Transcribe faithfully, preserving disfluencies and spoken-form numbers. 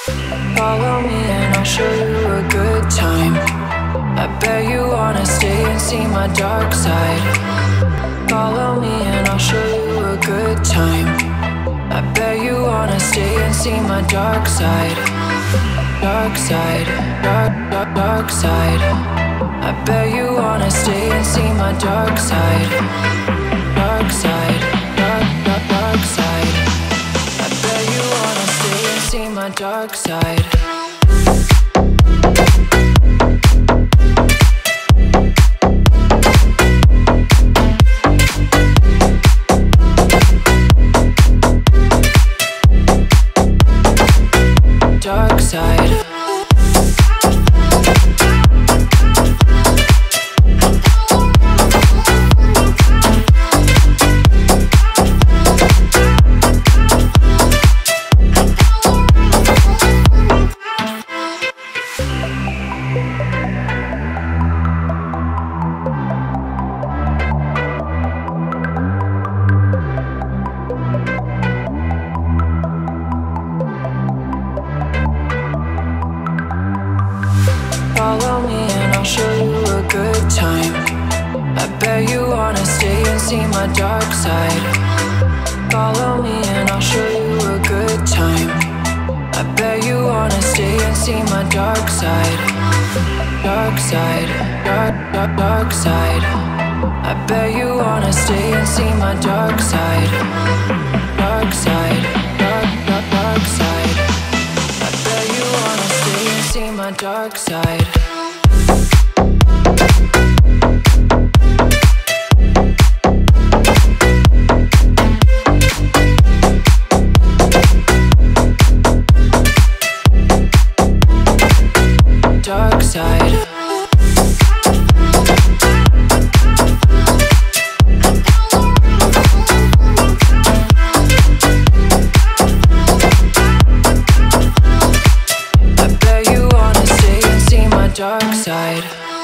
Follow me and I'll show you a good time. I bet you wanna stay and see my dark side. Follow me and I'll show you a good time. I bet you wanna stay and see my dark side. Dark side, dark, dark, dark side. I bet you wanna stay and see my dark side. Dark side, dark, dark, dark side. I bet you wanna stay and see my dark side. Dark side. Follow me and I'll show you a good time. I bet you wanna stay and see my dark side. Follow me and I'll show you a good time. I bet you wanna stay and see my dark side. Dark side, dark, dark, dark side. I bet you wanna stay and see my dark side. Dark side, dark, dark, dark side. I bet you wanna stay and see my dark side. Dark side. I bet you wanna stay and see my dark side.